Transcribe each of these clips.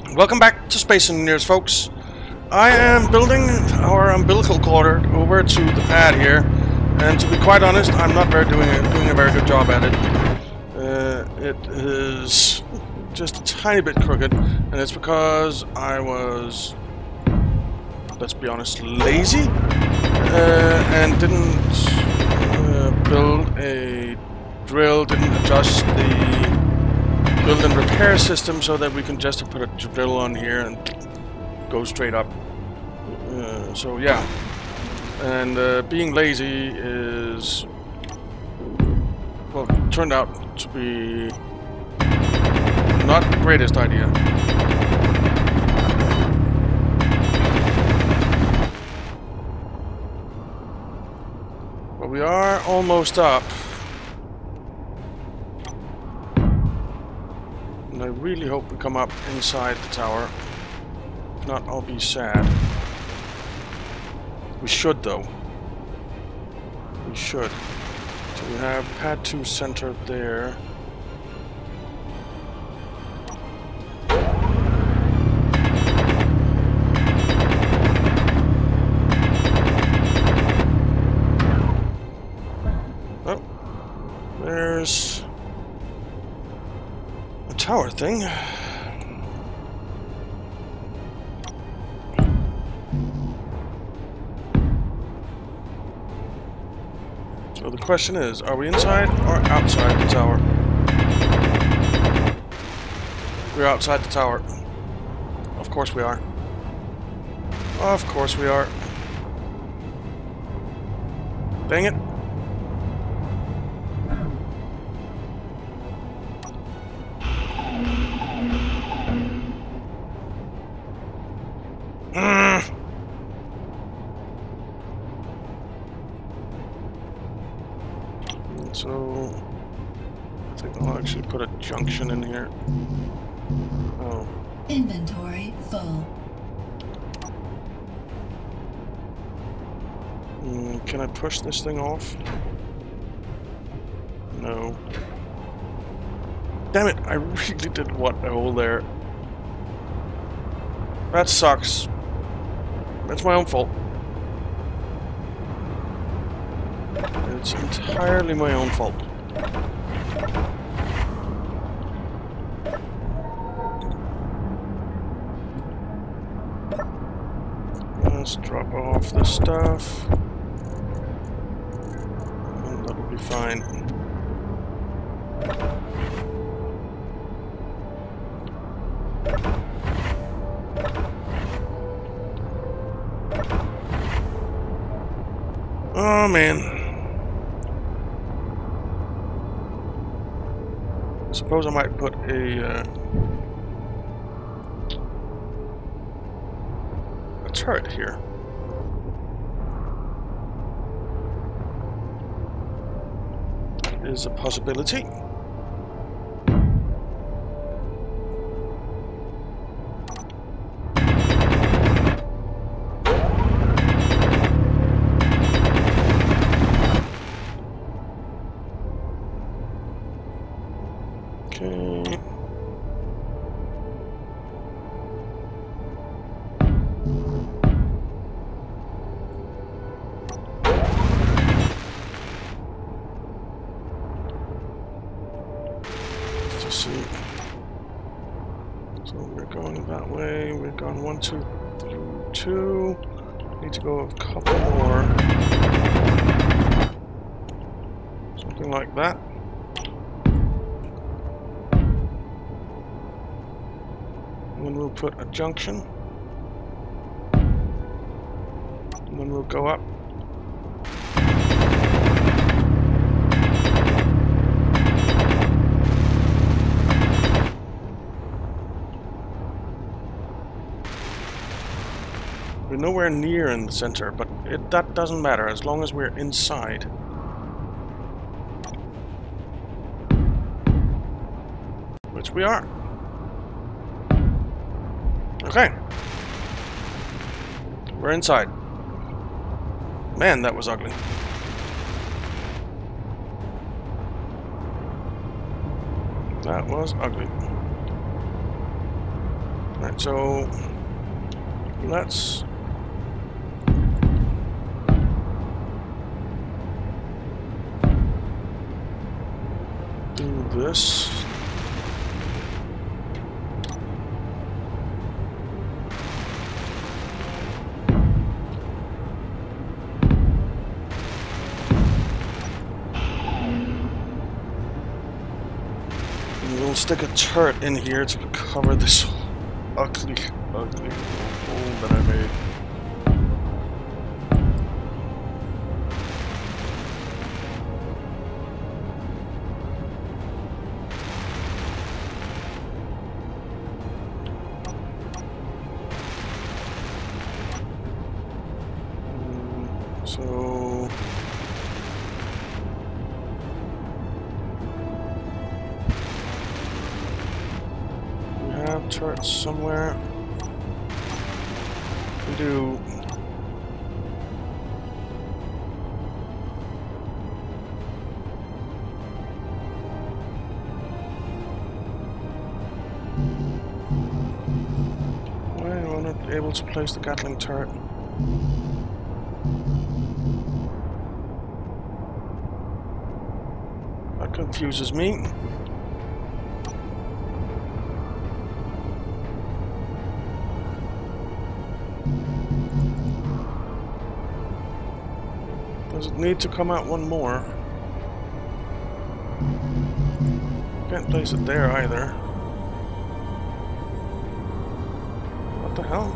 Welcome back to Space Engineers, folks. I am building our umbilical cord over to the pad here, and to be quite honest, I'm not doing a very good job at it. It is just a tiny bit crooked, and it's because I was, let's be honest, lazy, and didn't build a drill, didn't adjust the build and repair system so that we can just put a drill on here and go straight up. So yeah, and being lazy is, well, turned out to be not the greatest idea. But we are almost up. And I really hope we come up inside the tower. If not, I'll be sad. We should, though. We should. So we have pad 2 centered there. Oh, there's a tower thing. So the question is, are we inside or outside the tower? We're outside the tower. Of course we are. Of course we are. Dang it. So, I think I'll actually put a junction in here. Oh. Inventory full. Can I push this thing off? No. Damn it, I really did want a hole there. That sucks. That's my own fault. It's entirely my own fault. Let's drop off this stuff. And that'll be fine. Oh man. I suppose I might put a turret here. That is a possibility. See. So we're going that way. We've gone 1, 2 through 2. Need to go a couple more. Something like that. And then we'll put a junction. And then we'll go up. We're nowhere near in the center, but that doesn't matter as long as we're inside. Which we are. Okay. We're inside. Man, that was ugly. That was ugly. Right, so let's do this. We'll stick a turret in here to cover this ugly hole that I made. So turrets somewhere. We do. Why am I not able to place the Gatling turret? That confuses me. Does it need to come out one more? Can't place it there either. What the hell?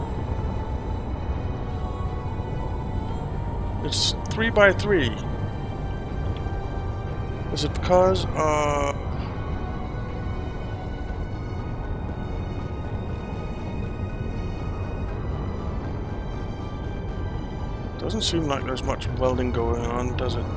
It's 3 by 3. Is it because doesn't seem like there's much welding going on, does it?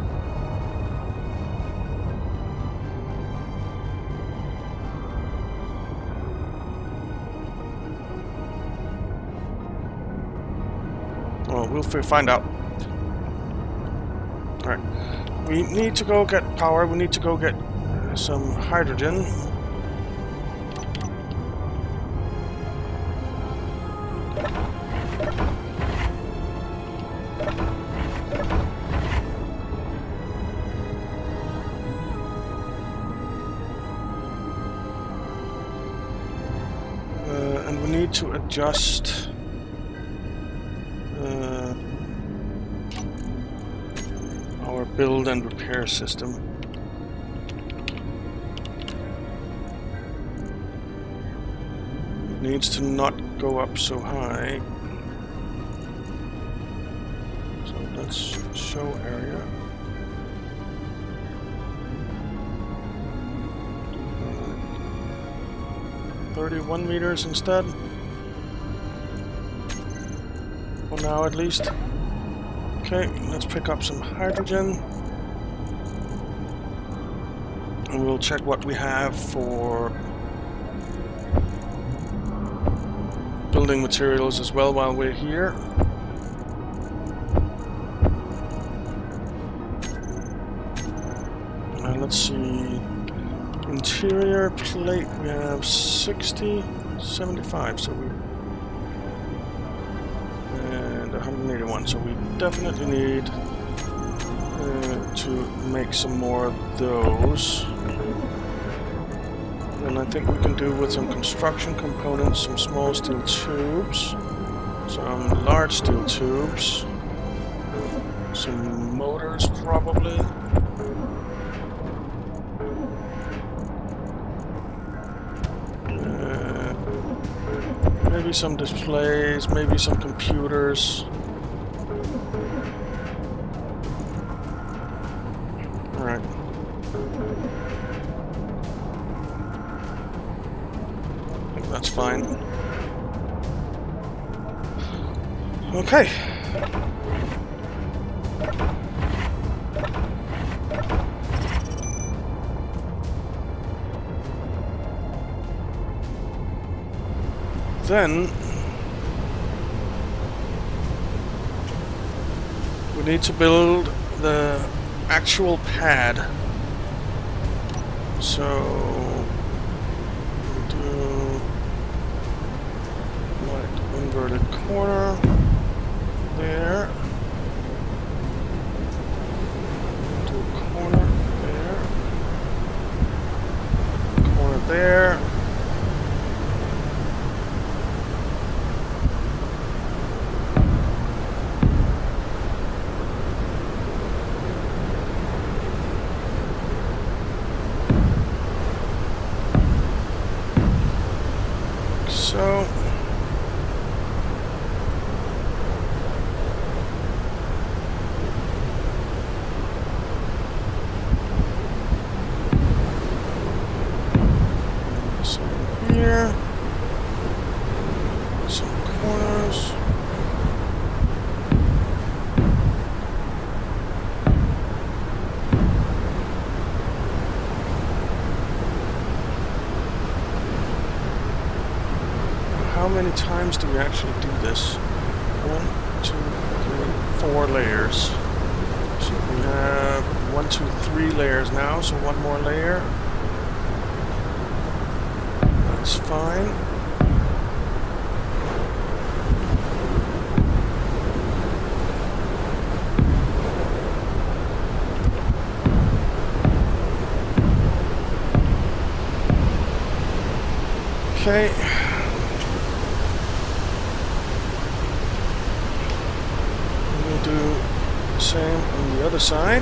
Oh, we'll find out. Alright. We need to go get power. We need to go get some hydrogen. And we need to adjust our build and repair system. It needs to not go up so high. So let's show area. 31 meters instead. For now at least. Okay, let's pick up some hydrogen. And we'll check what we have for building materials as well while we're here. And let's see. Interior plate, we have 60, 75, so we, and 181, so we definitely need to make some more of those. And I think we can do with some construction components, some small steel tubes, some large steel tubes, some motors probably. Maybe some displays, maybe some computers. Alright. I think that's fine. Okay. Then we need to build the actual pad. So do inverted corner there. Do a corner there. Corner there. So here, some corners. How many times do we actually do this? 1, 2, 3, 4 layers. So we have 1, 2, 3 layers now, so one more layer. That's fine. Okay. We'll do the same on the other side.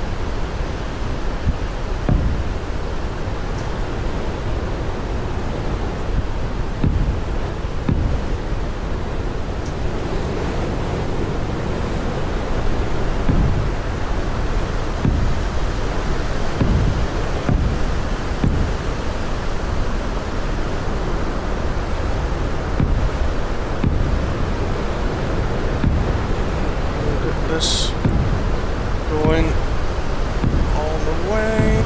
This going all the way.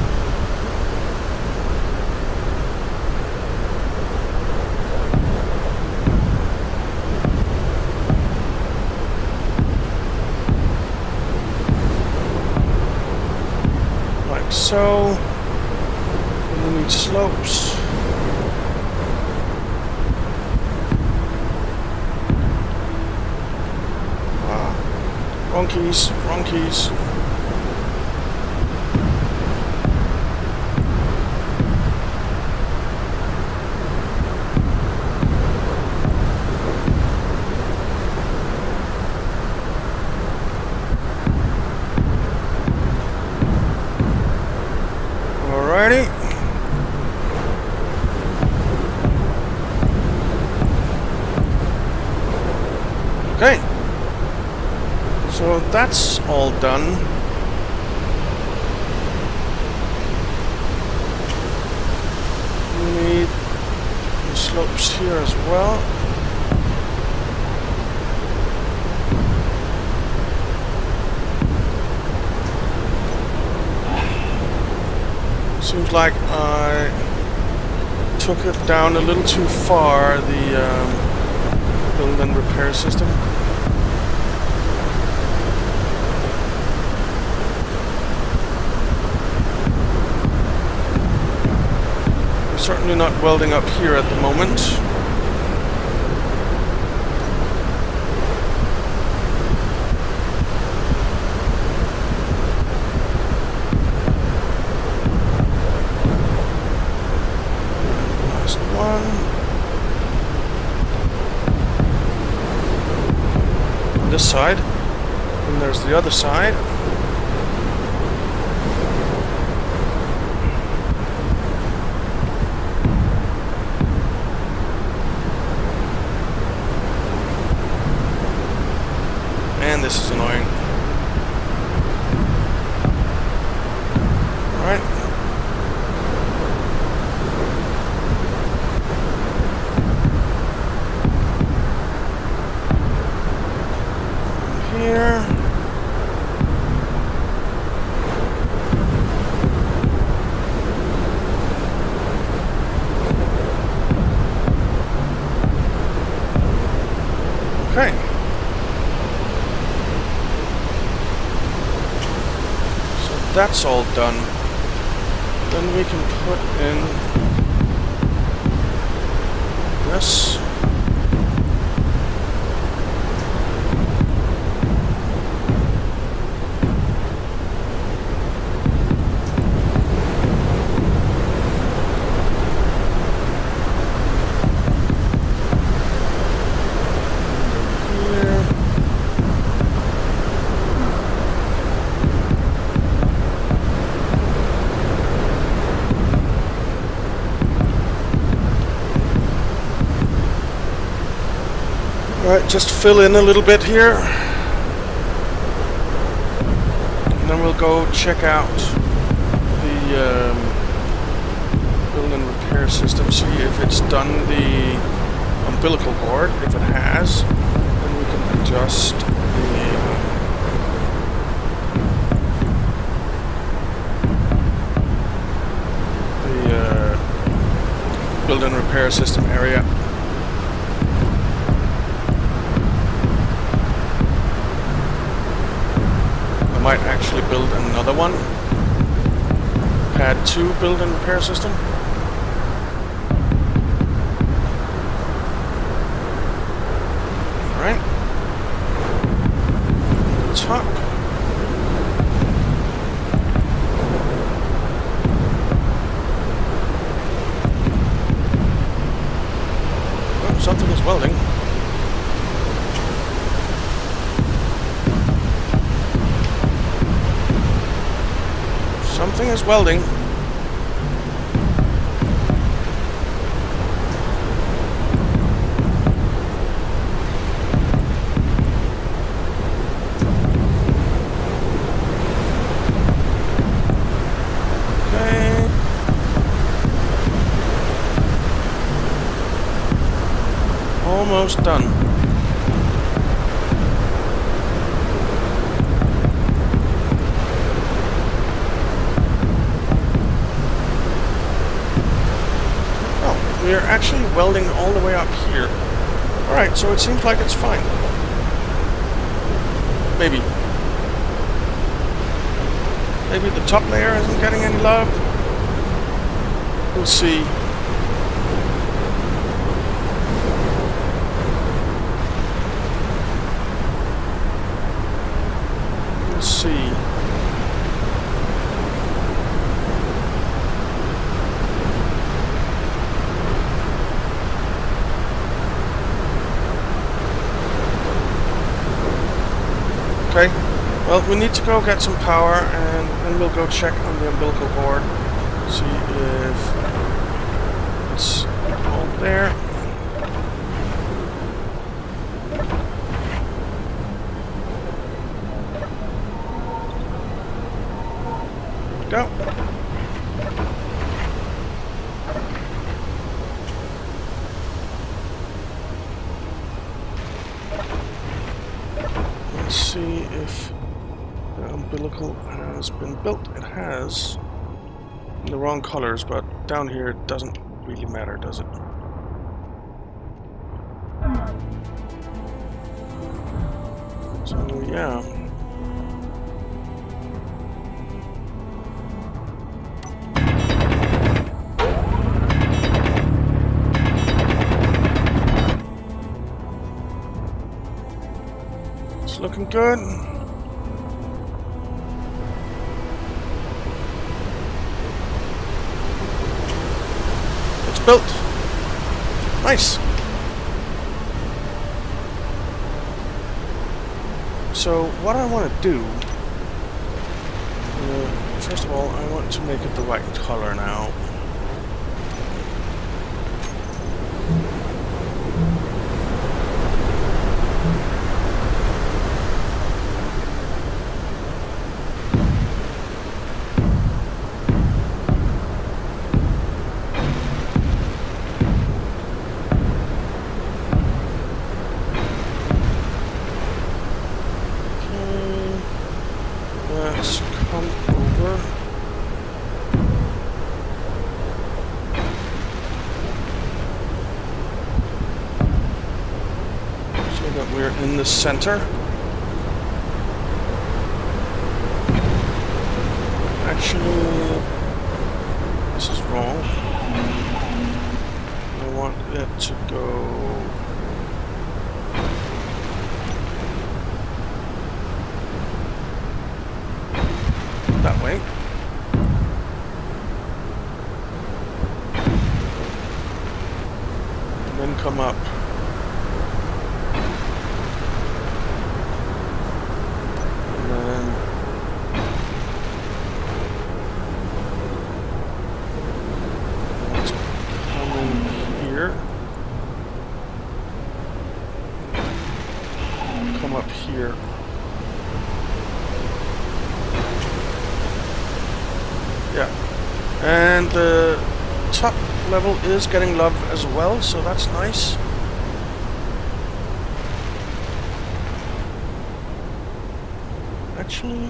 Like so. And we need slopes. Wrong keys, wrong keys. Alrighty. Okay. So that's all done. We need the slopes here as well. Seems like I took it down a little too far, the build and repair system. Certainly not welding up here at the moment. Last one. On this side. And there's the other side. Man, this is annoying. Alright. Here. Okay. That's all done. Then we can put in this. Alright, just fill in a little bit here. And then we'll go check out the build and repair system, see if it's done the umbilical cord. If it has, then we can adjust the build and repair system area. I might actually build another one. Pad 2 build and repair system. Alright. Top. Oh, something is welding. Something is welding. Okay. Almost done. We are actually welding all the way up here. Alright, so it seems like it's fine. Maybe. Maybe the top layer isn't getting any love. We'll see. We'll see. Okay, well, we need to go get some power, and then we'll go check on the umbilical cord, see if it's all there. Go. Let's see if the umbilical has been built. It has. In the wrong colors, but down here it doesn't really matter, does it? So yeah. It's looking good. It's built. Nice. So what I want to do, first of all, I want to make it the right color now. In the center. Actually, this is wrong. I want it to go that way. And then come up. And the top level is getting love as well, so that's nice. Actually,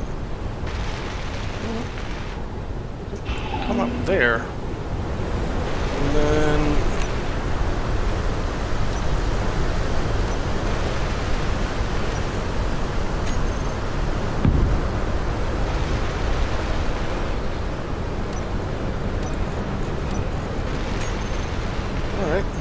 come up there, and then all right.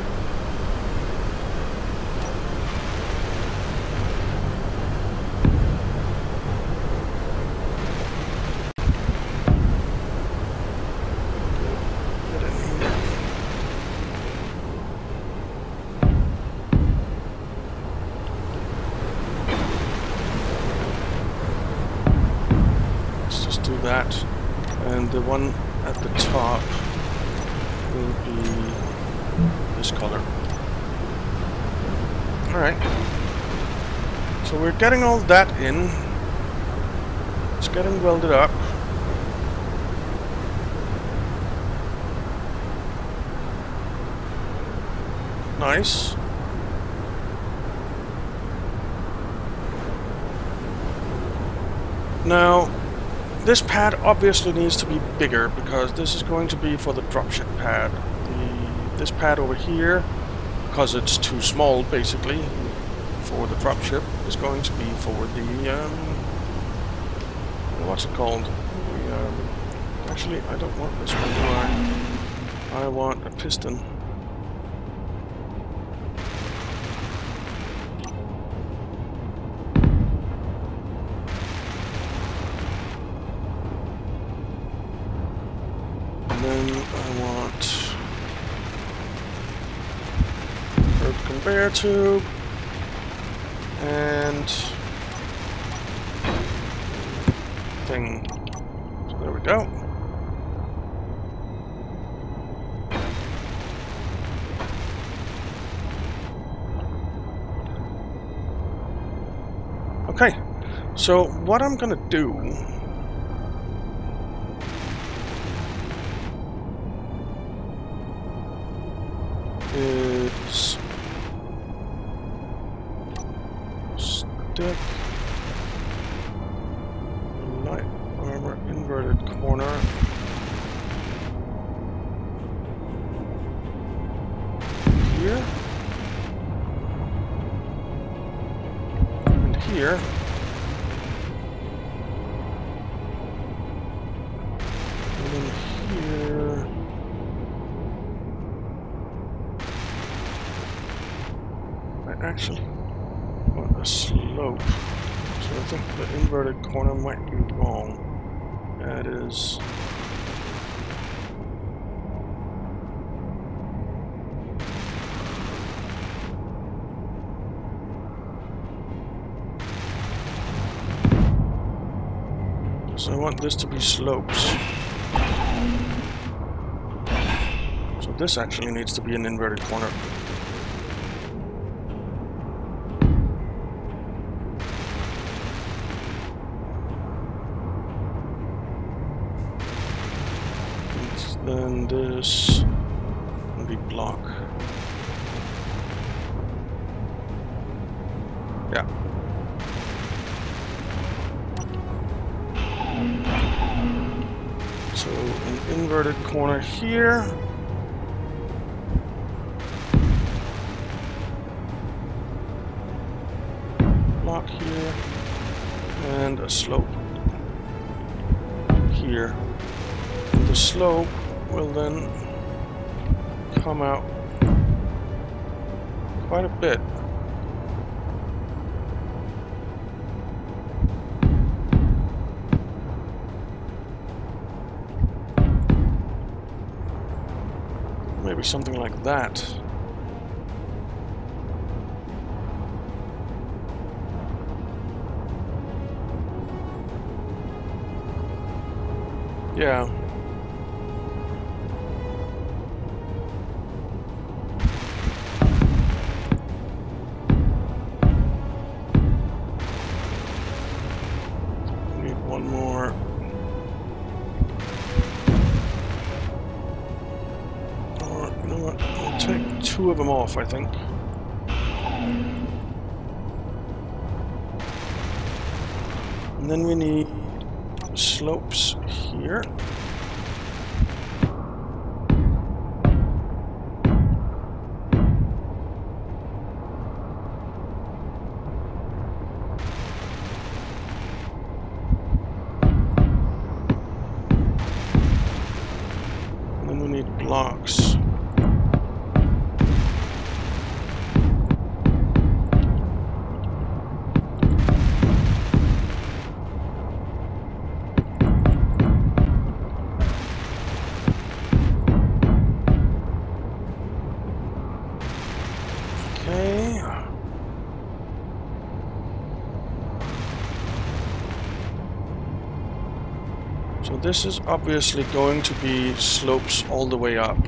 That, and the one at the top will be this color. Alright, so we're getting all that in. It's getting welded up. Nice. Now, this pad obviously needs to be bigger because this is going to be for the dropship pad. This pad over here, because it's too small basically for the dropship, is going to be for the what's it called? Actually, I don't want this one, do I? I want a piston. Conveyor tube and thing. So there we go. Okay, so what I'm gonna do is stick light armor inverted corner here and here, and then here. I actually want a slope, so I think the inverted corner might be wrong. That is. So I want this to be slopes. So this actually needs to be an inverted corner. Then this will be block. Yeah. So an inverted corner here. Block here. And a slope here. And the slope will then come out quite a bit. Maybe something like that. Yeah. 2 of them off, I think. And then we need slopes here. And then we need blocks. So this is obviously going to be slopes all the way up.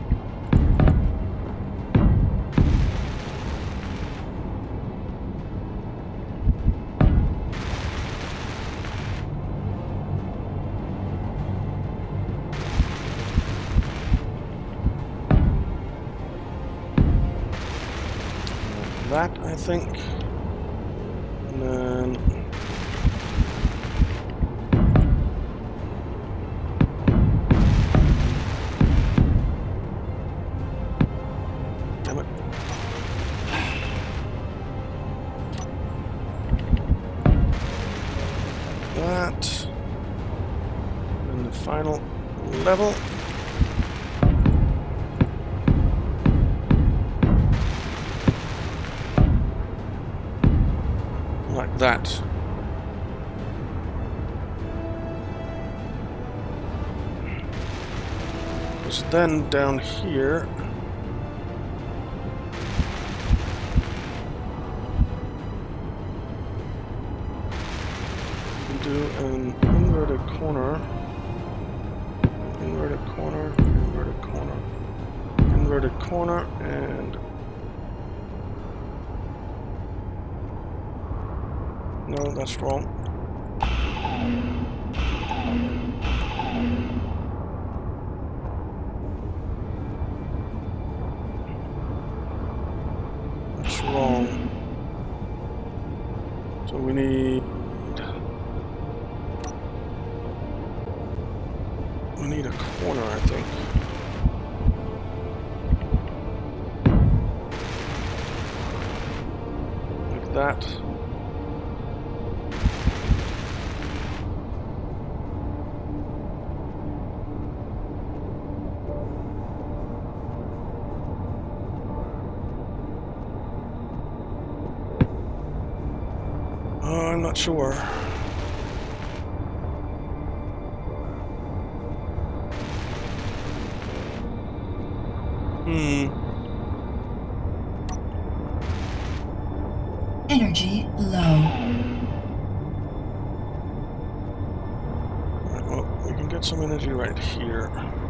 That, I think. And then that, and the final level. Like that. Because then down here do an inverted corner, inverted corner, inverted corner, inverted corner, and no, that's wrong. That's wrong. So we need a corner, I think. Like that. I'm not sure. Energy low. Right, well, we can get some energy right here.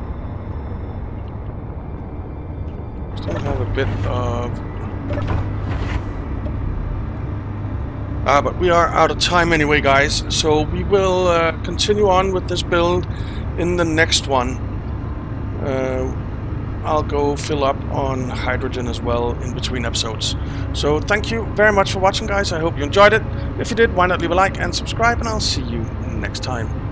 Still have a bit of... but we are out of time anyway, guys. So we will continue on with this build in the next one. I'll go fill up on hydrogen as well in between episodes. So thank you very much for watching, guys. I hope you enjoyed it. If you did, why not leave a like and subscribe, and I'll see you next time.